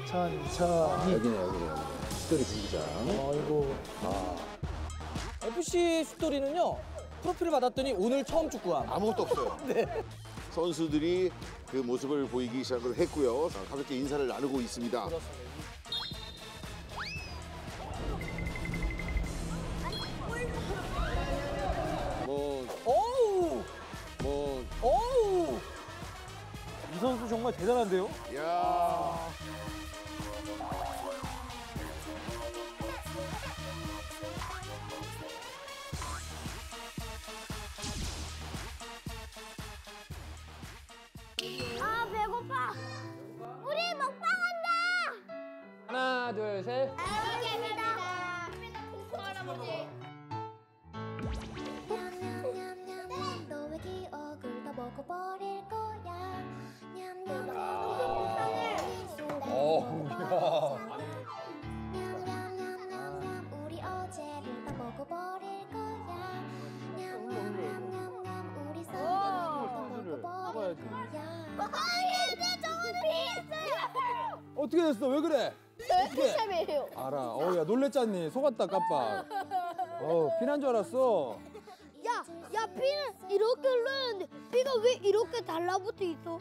천천히. 여기네. 숫돌이 분기장. 아이고. FC 숫돌이는요, 트로피를 받았더니 오늘 처음 축구함. 아무것도 없어요. 네. 선수들이 그 모습을 보이기 시작을 했고요. 가볍게 인사를 나누고 있습니다. 어우! 이 선수 정말 대단한데요? 야. 아 배고파. 우리 먹방한다. 하나, 둘, 셋. 알겠습니다. 콩콩 할아버지. 냠냠냠냠 너의 기억을 다 먹어버릴 거야. 냠냠냠 냠냠냠냠 우리 어제를 다 먹어버릴 거야. 냠냠냠냠냠 우리 썸네일을 다 먹어버릴 거야. 이제 저거는 비했어요. 어떻게 됐어? 왜 그래? 쌤이에요. 알아. 야, 놀랬잖니. 속았다, 깜빡. 피난 줄 알았어. 야, 피는 이렇게 흘렀는데 피가 왜 이렇게 달라붙어 있어?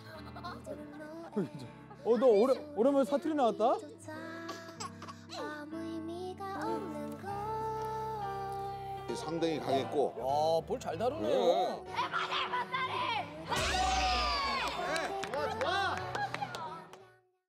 너 오랜만에 사투리 나왔다? 아무 의미가 없는 걸. 상당히 강했고 야, 볼 잘 다루네요.